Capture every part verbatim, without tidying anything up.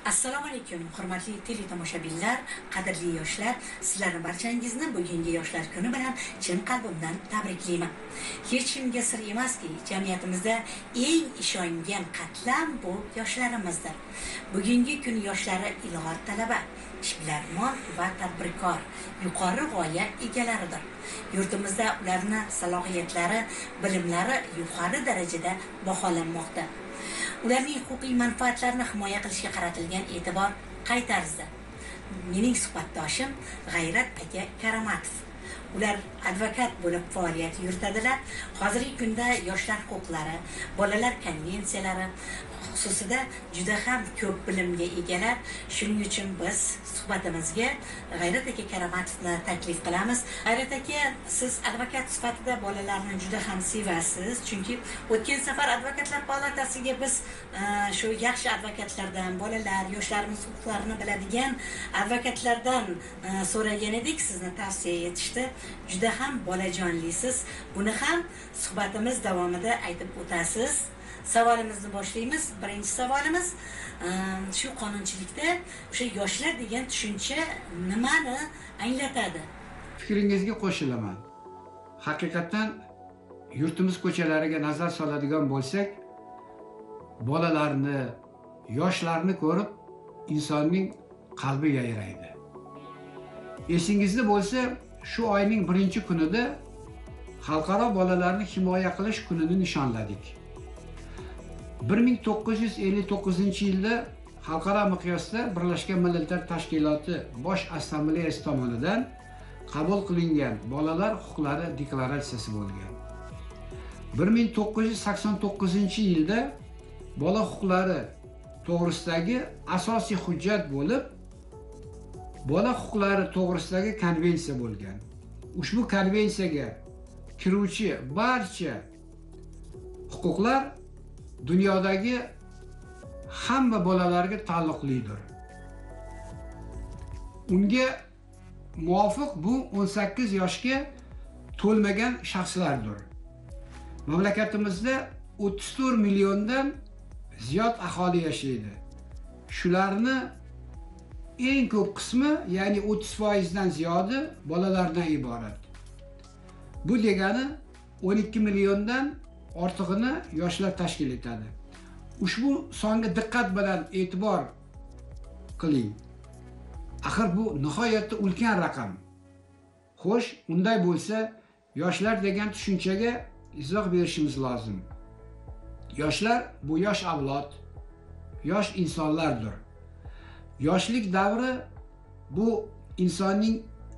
Assalomu alaykum, hurmatli teletomoshabinlar, qadrli yoshlar, sizlarni barchangizni bugungi yoshlar kuni bilan chin qalbimdan tabriklayman. Hech kimga sir emaski, jamiyatimizda eng ishongan qatlam bu yoshlarimizdir. Bugungi kun yoshlari ilg'or talaba, ishbilarmon va tadbirkor, yuqori g'oya egalaridir. Yurtimizda ularning salohiyatlari, bilimlari yuqori darajada baholanmoqda. Ularning huquqiy manfaatlarini himoya qilishga qaratilgan e'tibor qay tarzda? Mening suhbatdoshim G'ayrat aka Karamatov. Ular advokat bo'lib faoliyat yuritadilar. Hozirgi kunda yoshlar huquqlari, bolalar konvensiyalari xususida juda ham ko'p bilimga egalar. Shuning uchun biz suhbatimizga G'ayrat aka Karamatovni taklif qilamiz. G'ayrat aka, siz advokat sifatida bolalarni juda ham sevasiz, chunki o'tgan safar advokatlar palatasiga biz shu yaxshi advokatlardan, bolalar, yoshlarimiz huquqlarini biladigan advokatlardan so'ragan edik, sizni tavsiya etishdi. Juda ham bolajonlisiz. Buni ham suhbatimiz davomida aytib o'tasiz. Savolimizni boshlaymiz. Birinchi savolimiz shu qonunchilikda o'sha yoshlar degan tushuncha nimani anglatadi? Fikringizga qo'shilaman. Haqiqatan yurtimiz ko'chalariga nazar soladigan bo'lsak, bolalarni, yoshlarni ko'rib insonning qalbi yayraydi. Esingizda bo'lsa, shu oyning birinchi kunida Xalqaro bolalarni himoya qilish kunini nishonladik. bir ming to'qqiz yuz ellik to'qqizinchi yilda xalqaro miqyosda Birlashgan Millatlar Tashkiloti Bosh Assambleyasi tomonidan qabul qilingan Bolalar huquqlari deklaratsiyasi bo'lgan. bir ming to'qqiz yuz sakson to'qqizinchi yilda bola huquqlari to'g'risidagi asosiy hujjat bo'lib, bola huquqlari to'g'risidagi konvensiya bo'lgan. Ushbu konvensiyaga kiruvchi barcha huquqlar dunyodagi hamma bolalarga taalluqlidir. Unga muvofiq bu o'n sakkiz yoshga to'lmagan shaxslardir. Mamlakatimizda o'ttiz to'rt milliondan ziyod aholi yashaydi. Shularni eng ko'p qismi, ya'ni o'ttiz foiz dan ziyodi bolalardan iborat. Bu degani o'n ikki milliondan ortig'ini yoshlar tashkil etadi. Ushbu songa diqqat bilan e'tibor qiling. Axir bu nihoyatda ulkan raqam. Xo'sh, unday bo'lsa, yoshlar degan tushunchaga izoh berishimiz lozim. Yoshlar bu yosh avlod, yosh insonlardir. Yoshlik davri bu insonning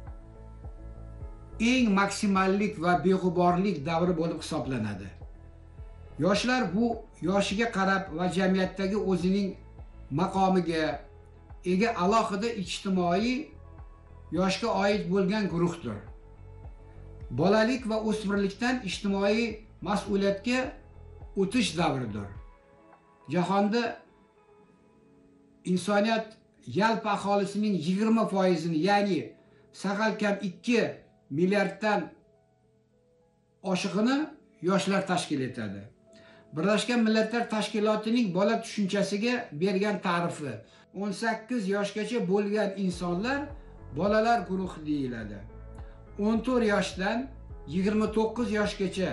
eng maksimallik va beg'uborlik davri bo'lib hisoblanadi. Yoshlar bu yoshiga qarab va jamiyatdagi o'zining maqomiga ega alohida ijtimoiy yoshga oid bo'lgan guruhdir. Bolalik va o'smirlikdan ijtimoiy mas'uliyatga o'tish davridir. Jahonda insoniyat yalpi aholisining yigirma foizini, ya'ni sagalkam ikki milliarddan oshig'ini yoshlar tashkil etadi. Birlashgan Millatlar Tashkilotining bola tushunchasiga bergan ta'rifi: o'n sakkiz yoshgacha bo'lgan insonlar bolalar guruhi deyiladi. o'n to'rt yoshdan yigirma to'qqiz yoshgacha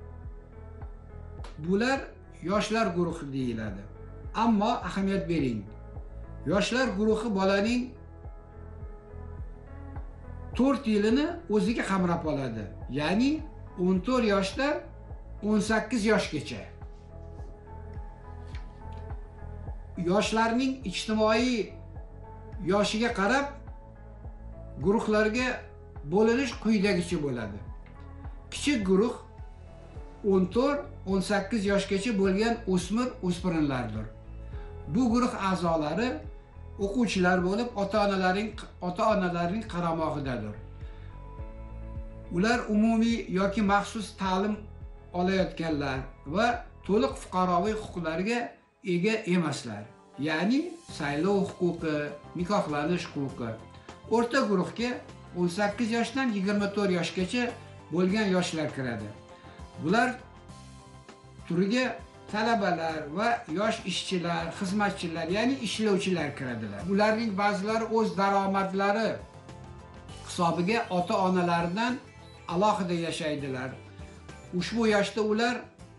bular yoshlar guruhi deyiladi. Ammo ahamiyat bering. Yoshlar guruhi bolaning to'rt yilini o'ziga qamrab oladi. Ya'ni o'n to'rt yoshdan o'n sakkiz yoshgacha. Yoshlarning ijtimoiy yoshiga qarab guruhlarga bo'linish quyidagicha bo'ladi. Kichik guruh o'n to'rt o'n sakkiz yoshgacha bo'lgan o'smir o'spirinlardir. Bu guruh a'zolari o'quvchilar bo'lib, ota-onalarning ota-onalarning qaramog'idadir. Ular umumiy yoki maxsus ta'lim olayotganlar va to'liq fuqaroviy huquqlarga ega emaslar. Ya'ni saylov huquqi, nikohlanish huquqi. O'rta guruhga o'n sakkiz yoshdan yigirma to'rt yoshgacha bo'lgan yoshlar kiradi. Bular turiga talabalar va yosh ishchilar, xizmatchilar, ya'ni ishlovchilar kiradilar. Ularning ba'zilari o'z daromadlari hisobiga ota-onalaridan alohida yashaydilar. Ushbu yoshda ular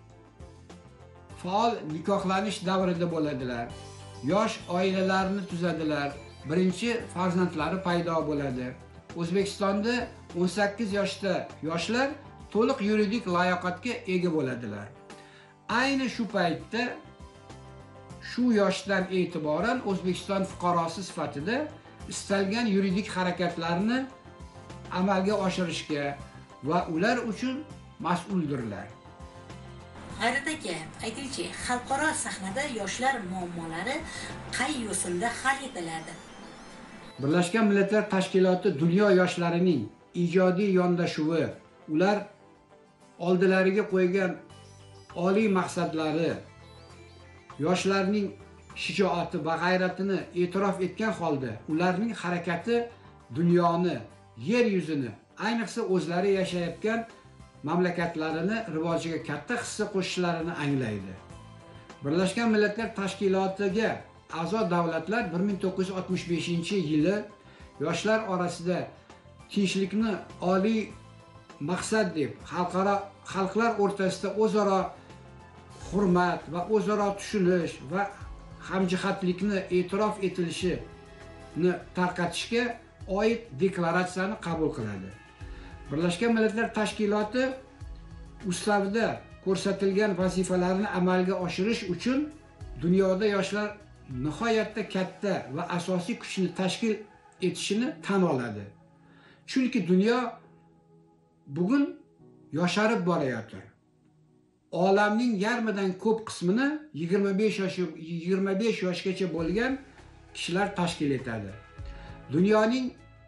faol nikohlanish davrida bo'ladilar. Yosh oilalarni tuzadilar. Birinchi farzandlari paydo bo'ladi. O'zbekistonda o'n sakkiz yoshda yoshlar to'liq yuridik layoqatga ega bo'ladilar. Ayni shu paytda shu yoshdan e'tiboran O'zbekiston fuqarosi sifatida istalgan yuridik harakatlarni amalga oshirishga va ular uchun mas'uldirlar. G'ayrat aka, aytingchi, xalqaro sahnada yoshlar muammolari qay yo'sinda hal etiladi? Birlashgan Millatlar Tashkiloti dunyo yoshlarining ijodiy yondashuvi, ular oldilariga qo'ygan oliy maqsadlari, yoshlarning shijoati va g'ayratini e'tirof etgan holda ularning harakati dunyoni, yer yuzini, ayniqsa o'zlari yashayotgan mamlakatlarini rivojiga katta hissa qo'shishlarini anglaydi. Birlashgan Millatlar Tashkilotiga a'zo davlatlar bir ming to'qqiz yuz oltmish beshinchi yili yoshlar orasida tinchlikni oliy maqsad deb xalqaro xalqlar o'rtasida o'zaro hurmat va o'zaro tushunish va hamjihatlikni e'tirof etilishini tarqatishga oid deklaratsiyani qabul qiladi. Birlashgan Millatlar Tashkiloti ustavida ko'rsatilgan vazifalarni amalga oshirish uchun dunyoda yoshlar nihoyatda katta va asosiy kuchni tashkil etishini tan oladi. Chunki dunyo bugun yosharib borayotir. Olamning yarmidan ko'p qismini yigirma besh yosh yigirma besh yoshgacha bo'lgan kishilar tashkil etadi. Dunyoning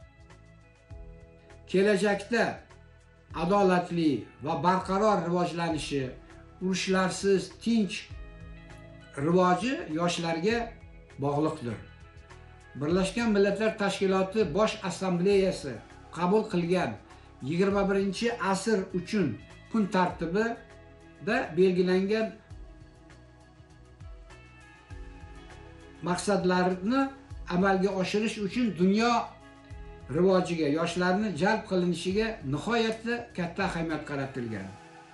kelajakda adolatli va barqaror rivojlanishi, urushlarsiz tinch rivoji yoshlarga bog'liqdir. Birlashgan Millatlar Tashkiloti Bosh Assambleyasi qabul qilgan yigirma birinchi asr uchun kun tartibida belgilangan maqsadlarni amalga oshirish uchun dunyo rivojiga yoshlarni jalb qilinishiga nihoyatda katta ahamiyat qaratilgan.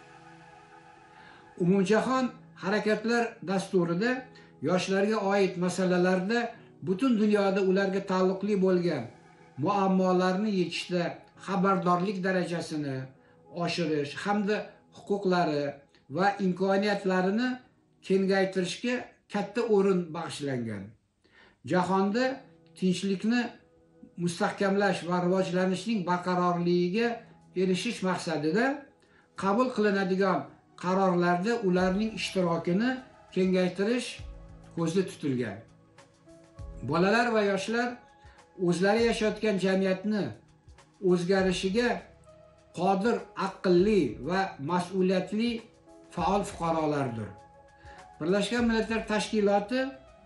Umumjahon harakatlar dasturida yoshlarga oid masalalarda butun dunyoda ularga taalluqli bo'lgan muammolarni yechishda xabardorlik darajasini oshirish hamda huquqlari va imkoniyatlarini kengaytirishga katta o'rin bag'ishlangan. Jahonda tinchlikni mustahkamlash va rivojlanishning barqarorligiga erishish maqsadida qabul qilinadigan qarorlarda ularning ishtirokini kengaytirish ko'zda tutilgan. Bolalar va yoshlar o'zlari yashayotgan jamiyatni o'zgarishiga qodir, aqlli va mas'uliyatli faol fuqarolardir. Birlashgan Millatlar Tashkiloti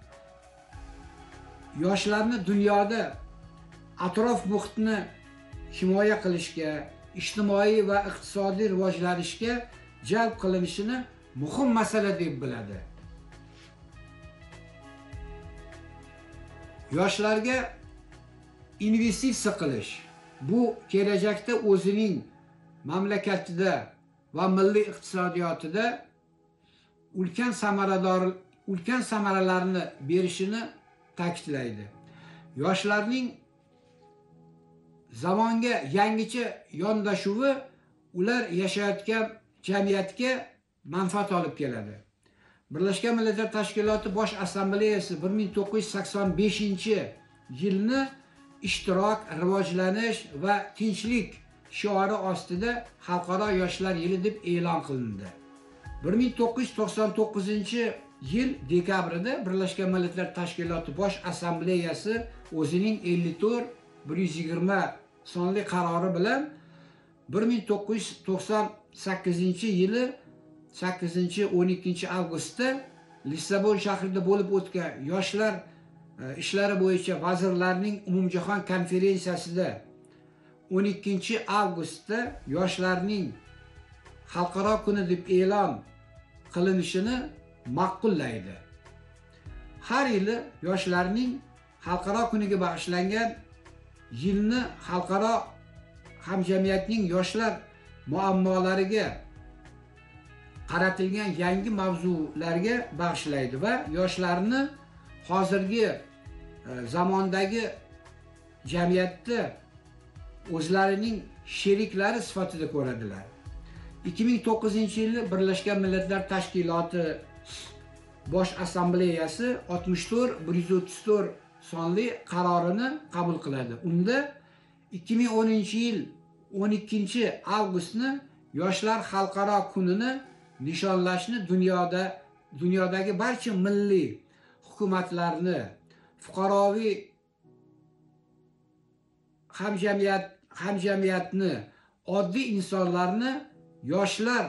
yoshlarni dunyoda atrof muhitni himoya qilishga, ijtimoiy va iqtisodiy rivojlanishga jalb qilinishini muhim masala deb biladi. Yoshlarga investitsiya qilish, bu kelajakda o'zining mamlakatida va milliy iqtisodiyotida ulkan samarador ulkan samaralarni berishini ta'kidlaydi. Yoshlarning zamonga yangicha yondashuvi ular yashayotgan jamiyatga manfaat olib keladi. Birlashgan Millatlar Tashkiloti Bosh Assambleyasi bir ming to'qqiz yuz sakson beshinchi yilni ishtirok, rivojlanish va tinchlik shiori ostida Xalqaro yoshlar yili deb e'lon qilindi. bir ming to'qqiz yuz to'qson to'qqizinchi yil dekabrida Birlashgan Millatlar Tashkiloti Bosh Assambleyasi o'zining ellik to'rt bir yuz yigirma sonli qarori bilan bir ming to'qqiz yuz to'qson sakkizinchi yili sakkizinchi o'n ikkinchi avgustda Lissabon shahrida bo'lib o'tgan yoshlar ishlari bo'yicha vazirlarning umumjahon konferensiyasida o'n ikkinchi avgustda yoshlarning xalqaro kuni deb e'lon qilinishini ma'qullaydi. Har yili yoshlarning xalqaro kuniga bag'ishlangan yilni xalqaro hamjamiyatning yoshlar muammolariga qaratilgan yangi mavzularga bag'ishlaydi va yoshlarni hozirgi zamondagi jamiyatda o'zlarining sheriklari sifatida ko'radilar. ikki ming to'qqizinchi yili Birlashgan Millatlar Tashkiloti Bosh Assambleyasi oltmish to'rt bir yuz o'ttiz to'rt sonli qarorini qabul qiladi. Unda ikki ming o'ninchi yil o'n ikkinchi avgustni Yoshlar xalqaro kunini nishonlashni dunyoda dunyodagi barcha milliy hukumatlarni, fuqaroviy hamjamiyat hamjamiyatni, oddiy insonlarni yoshlar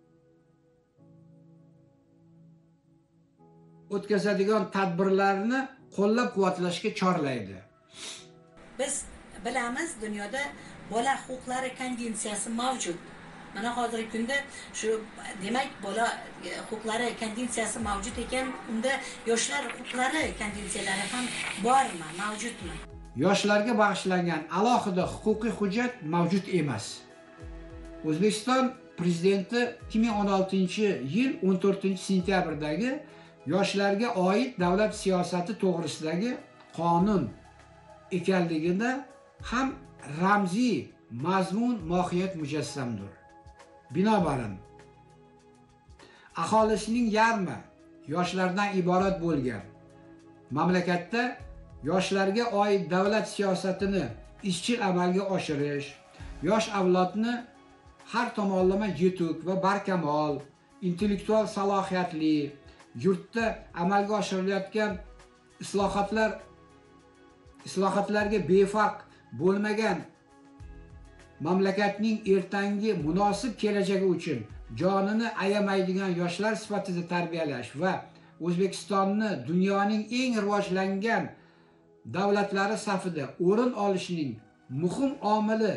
o'tkazadigan tadbirlarni qo'llab-quvvatlashga chorlaydi. Biz bilamiz, dunyoda bola huquqlari konvensiyasi mavjud. Mana hozirgi kunda shu demak bola huquqlari konvensiyasi mavjud ekan, unda yoshlar huquqlari konvensiyalari ham bormi, mavjudmi? Yoshlarga bag'ishlangan alohida huquqiy hujjat mavjud emas. O'zbekiston prezidenti ikki ming o'n oltinchi yil o'n to'rtinchi sentyabrdagi yoshlarga oid davlat siyosati to'g'risidagi qonun ekanligida ham ramziy mazmun mohiyat mujassamdir. Binobarin aholisining yarmi yoshlardan iborat bo'lgan mamlakatda yoshlarga oid davlat siyosatini izchil amalga oshirish, yosh avlodni har tomonlama yetuk va barkamol, intellektual salohiyatli, yurtda amalga oshirilayotgan islohotlar islohotlarga befarq bo'lmagan mamlakatning ertangi munosib kelajagi uchun jonini ayamaydigan yoshlar sifatida tarbiyalash va O'zbekistonni dunyoning eng rivojlangan davlatlari safida o'rin olishining muhim omili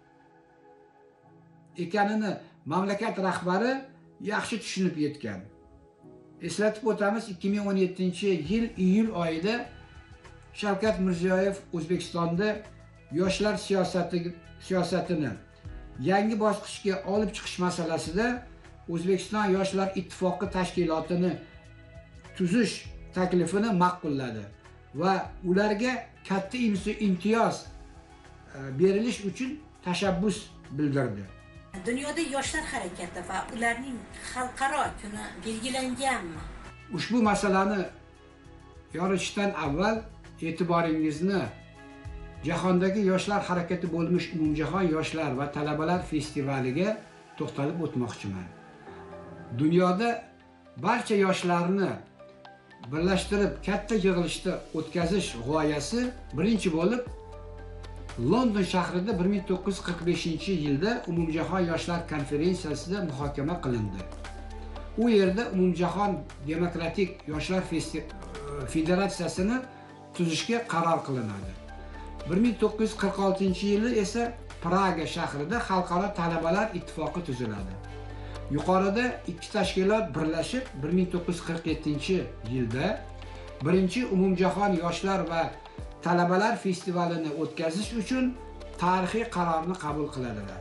ekanini mamlakat rahbari yaxshi tushunib yetgan. Eslatib o'tamiz, ikki ming o'n yettinchi yil iyul oyida Shavkat Mirziyoyev O'zbekistonda yoshlar siyosati siyosatini yangi bosqichga olib chiqish masalasida O'zbekiston Yoshlar ittifoqi tashkilotini tuzish taklifini ma'qulladi va ularga katta imtiyoz berilish uchun tashabbus bildirdi. Dunyoda yoshlar harakati va ularning xalqaro kuni belgilanganmi? Ushbu masalani yoritishdan avval e'tiboringizni jahondagi yoshlar harakati bo'lmish umumjahon yoshlar va talabalar festivaliga to'xtalib o'tmoqchiman. Dunyoda barcha yoshlarni birlashtirib katta yig'ilishda o'tkazish g'oyasi birinchi bo'lib London shahrida bir ming to'qqiz yuz qirq beshinchi yilda umumjahon yoshlar konferensiyasida muhokama qilindi. U yerda umumjahon demokratik yoshlar federatsiyasini tuzishga qaror qilinadi. bir ming to'qqiz yuz qirq oltinchi yili esa Praga shahrida xalqaro talabalar ittifoqi tuziladi. Yuqorida ikki tashkilot birlashib bir ming to'qqiz yuz qirq yettinchi yilda birinchi umumjahon yoshlar va talabalar festivalini o'tkazish uchun tarixiy qarorni qabul qiladilar.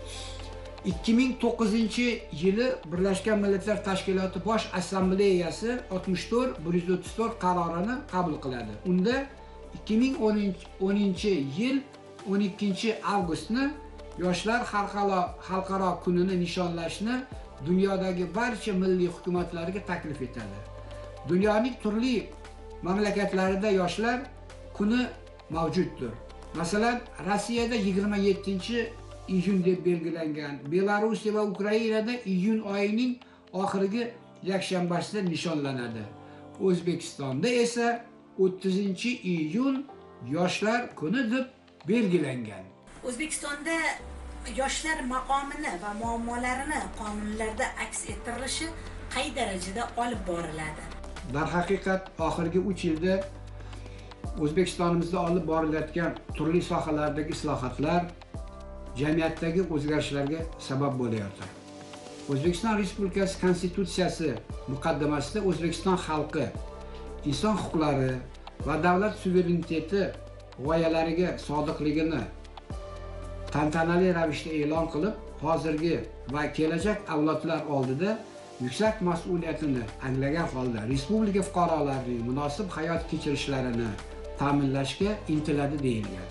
ikki ming to'qqizinchi yili Birlashgan Millatlar Tashkiloti Bosh Assambleyasi oltmish to'rt bir yuz o'ttiz to'rt qarorini qabul qiladi. Unda ikki ming o'ninchi yil o'n ikkinchi avgustni Yoshlar xalqaro xalqaro kunini nishonlashni dunyodagi barcha milliy hukumatlarga taklif etadi. Dunyoning turli mamlakatlarida yoshlar kuni mavjuddir. Masalan, Rossiyada yigirma yettinchi iyun deb belgilangan, Belorussiya va Ukrainada iyun oyining oxirgi yakshanbasida nishonlanadi. O'zbekistonda esa o'ttizinchi iyun yoshlar kuni deb belgilangan. O'zbekistonda yoshlar maqomini va muammolarini qonunlarda aks ettirilishi qay darajada olib boriladi? Darhaqiqat oxirgi uch yilda O'zbekistonimizda olib borilayotgan turli sohalardagi islohotlar jamiyatdagi o'zgarishlarga sabab bo'layotir. O'zbekiston Respublikasi Konstitutsiyasi muqaddimasida O'zbekiston xalqi inson huquqlari va davlat suvereniteti g'oyalariga sodiqligini tantanali ravishda e'lon qilib, hozirgi va kelajak avlodlar oldida yuksak mas'uliyatini anglagan holda respublika fuqarolarining munosib hayot kechirishlarini ta'minlashga intiladi deyilgan.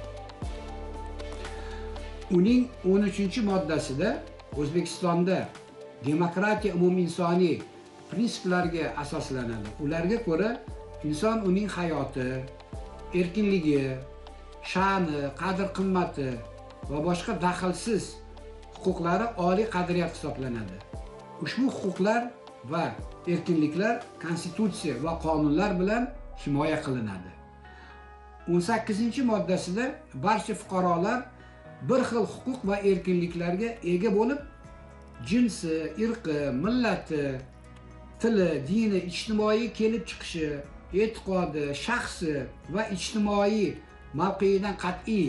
Uning o'n uchinchi moddasida O'zbekistonda demokratiya umuminsoniy prinsiplarga asoslanadi. Ularga ko'ra inson uning hayoti, erkinligi, sha'ni, qadr-qimmati va boshqa daxlsiz huquqlari oliy qadriyat hisoblanadi. Ushbu huquqlar va erkinliklar konstitutsiya va qonunlar bilan himoya qilinadi. o'n sakkizinchi moddasida barcha fuqarolar bir xil huquq va erkinliklarga ega bo'lib, jinsi, irqi, millati, tili, dini, ijtimoiy kelib chiqishi, e'tiqodi, shaxsi va ijtimoiy mavqeyidan qat'iy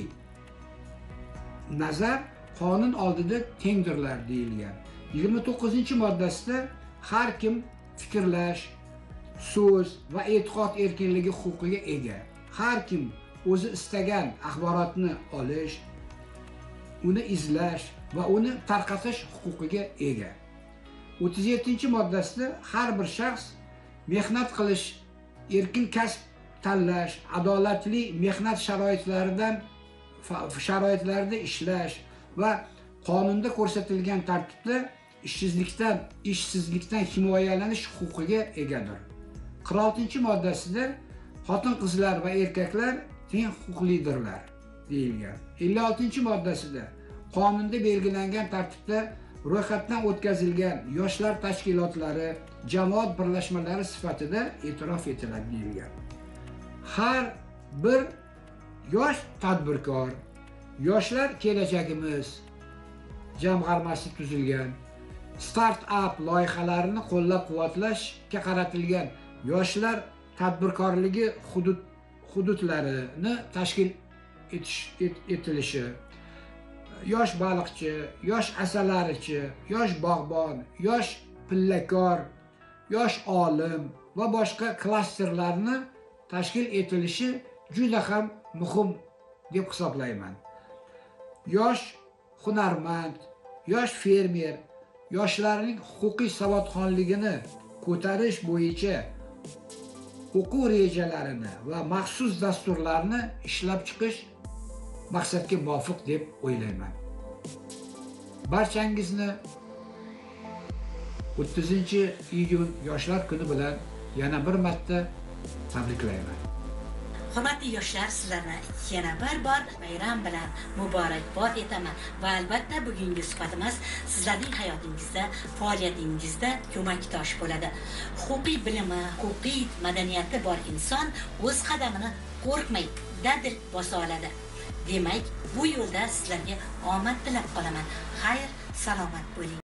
nazar qonun oldida tengdirlar deyilgan. yigirma to'qqizinchi moddasida har kim fikrlash, so'z va e'tiqod erkinligi huquqiga ega. Har kim o'zi istagan axborotni olish, uni izlash va uni tarqatish huquqiga ega. o'ttiz yettinchi moddasida har bir shaxs mehnat qilish, erkin kasb tanlash, adolatli mehnat sharoitlaridan sharoitlarida ishlash va qonunda ko'rsatilgan tartibda ishsizlikdan, ishsizlikdan himoyalanish huquqiga egadir. qirq oltinchi moddasida xotin-qizlar va erkaklar teng huquqlidirlar deyilgan. ellik oltinchi moddasida qonunda belgilangan tartibda ro'yxatdan o'tkazilgan yoshlar tashkilotlari, jamoat birlashmalari sifatida e'tirof etiladi deyilgan. Har bir yosh tadbirkor, yoshlar kelajagimiz jamg'armasi tuzilgan, start-up loyihalarini qo'llab-quvvatlashga qaratilgan yoshlar tadbirkorligi hudud hududlarini tashkil etish et, etilishi, yosh baliqchi, yosh asalarichi, yosh bog'bon, yosh pillakor, yosh olim va boshqa klasterlarni tashkil etilishi juda ham muhim deb hisoblayman. Yosh hunarmand, yosh fermer, yoshlarning huquqiy savodxonligini ko'tarish bo'yicha o'quv rejalarini va maxsus dasturlarni ishlab chiqish maqsadga muvofiq deb o'ylayman. Barchangizni o'ttizinchi iyun yoshlar kuni bilan yana bir marta tabriklayman. Hurmatli yoshlar, sizlarni yana bir bor bayram bilan muborakbod etaman va albatta bugungi suhbatimiz sizlarning hayotingizda, faoliyatingizda ko'makdosh bo'ladi. Huquqiy bilimi, huquqiy madaniyati bor inson o'z qadamini qo'rqmay, dadil bosa oladi. Demak, bu yo'lda sizlarga omad tilab qolaman. Xayr, salomat bo'ling.